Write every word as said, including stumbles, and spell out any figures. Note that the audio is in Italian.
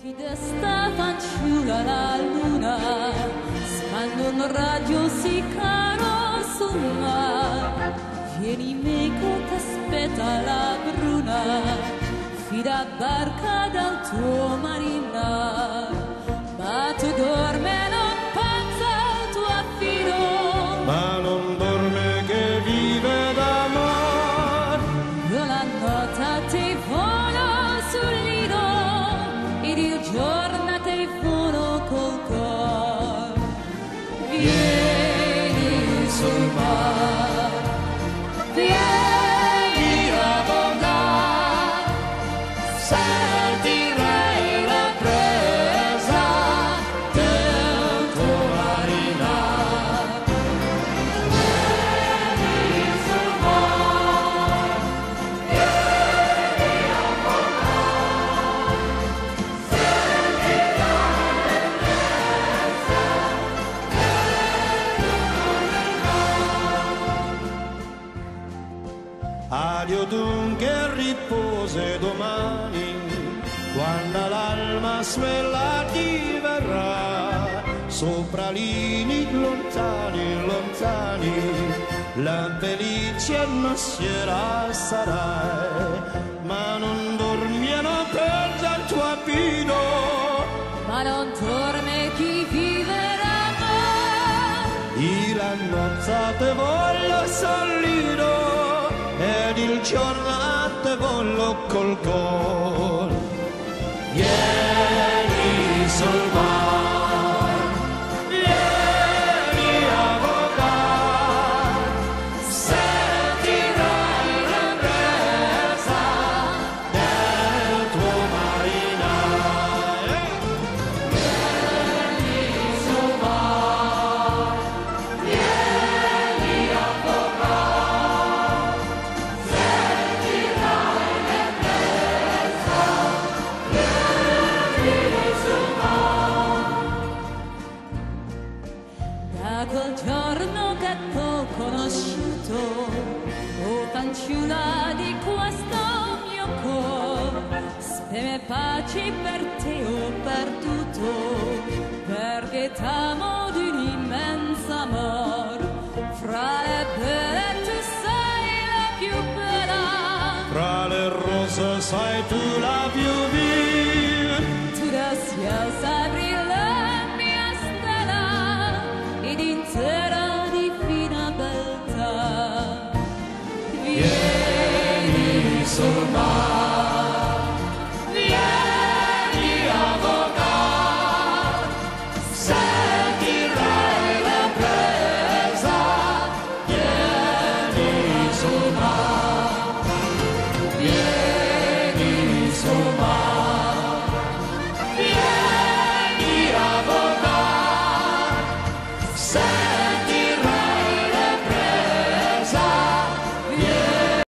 Ti desta fanciulla la luna, spando un raggio sì caro sul mare. Vieni meco, t'aspetta la bruna, fida barca dal tuo marinar. Ma tu dorme, non pensa al tuo affido, ma non dorme che vive d'amor. io la notte ti vola sul nido, ed il giorno te volo col cor. Vieni sul mar, vieni a vogare, sentirai la presa del tuo marinar. Vieni sul mar, vieni a vogare, Adio dunque ripose domani, quando l'alma svela ti verrà, sopra lini lontani, lontani, la felice nascerà sarai, ma non dormiano per il tuo affido, ma non dorme chi viverà mai. la notte te voglio solido, ed il giorno te voglio col cor. Vieni sul mar, vieni a vogare, sentirai la brezza del tuo marinar. Vieni sul mar, vieni a vogare, sentirai la brezza, vieni sul mar. Da quel giorno che t'ho conosciuto, oh fanciulla di questo mio cuore, speme pace per te ho perduto, perché t'amo d'un immenso amor. Fra le belle tu sei la più bella, Fra le rose sei tu la più viva, tu da ciel sai brillare mia stella, ed intera di fina beltà. vieni sul mar, vieni a vogare, sentirai la presa, vieni sul mar, vieni sul mar.